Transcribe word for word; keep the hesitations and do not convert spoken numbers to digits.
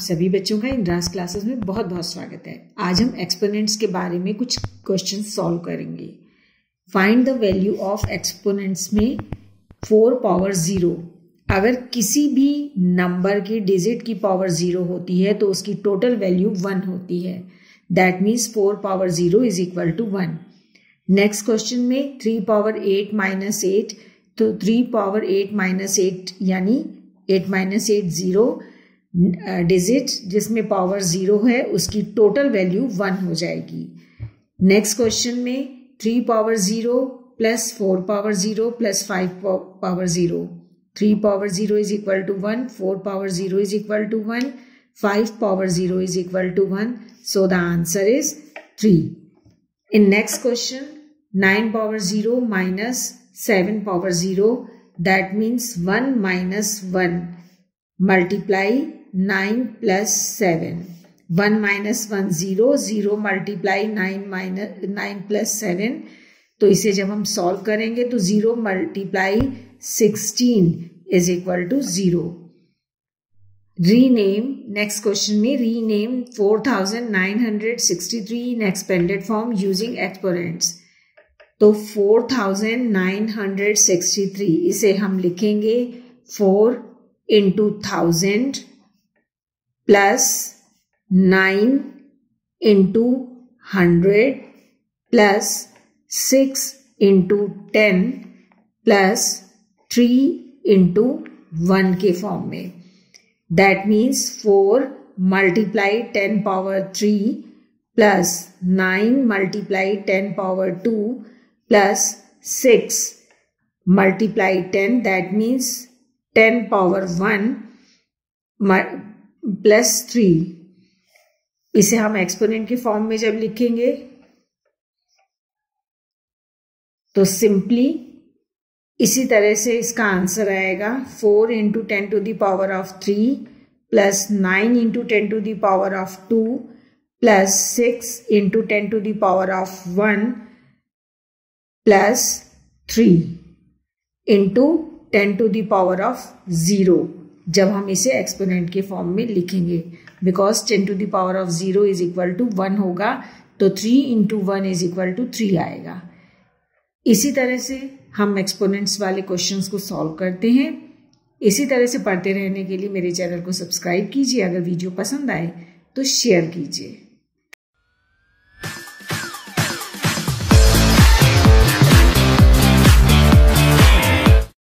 सभी बच्चों का इंद्रास क्लासेस में बहुत बहुत स्वागत है। आज हम एक्सपोनेंट्स के बारे में कुछ क्वेश्चन सॉल्व करेंगे। Find the value of exponents में फोर पावर जीरो। अगर किसी भी नंबर की डिजिट की पावर जीरो होती है तो उसकी टोटल वैल्यू वन होती है। That means four power zero is equal to one. Next question में three power eight minus eight, तो three power eight minus eight यानी eight minus eight zero digit जिसमें पावर जीरो है उसकी total value one हो जाएगी। Next question में three power zero plus four power zero plus five power zero, three power zero is equal to one, four power zero is equal to one, five power zero is equal to one, so the answer is three. In next question, nine power zero minus seven power zero, that means one minus one multiply nine plus seven. one minus one zero, zero multiply nine minus nine plus seven. तो इसे जब हम solve करेंगे तो zero multiply sixteen is equal to zero. Rename, next question में rename four thousand nine hundred sixty-three in expanded form using exponents. तो four thousand nine hundred sixty-three इसे हम लिखेंगे four into thousand plus nine into hundred plus six into ten plus three into one के form में. That means four multiply ten power three plus nine multiply ten power two plus six multiply ten, that means ten power one plus three. इसे हम exponent के form में जब लिखेंगे तो simply इसी तरह से इसका आंसर आएगा four into ten to the power of three plus nine into ten to the power of two plus six into ten to the power of one plus three into ten to the power of zero जब हम इसे exponent के form में लिखेंगे, because ten to the power of zero is equal to one होगा तो three into one is equal to three आएगा। इसी तरह से हम एक्सपोनेंट्स वाले क्वेश्चंस को सॉल्व करते हैं। इसी तरह से पढ़ते रहने के लिए मेरे चैनल को सब्सक्राइब कीजिए। अगर वीडियो पसंद आए तो शेयर कीजिए।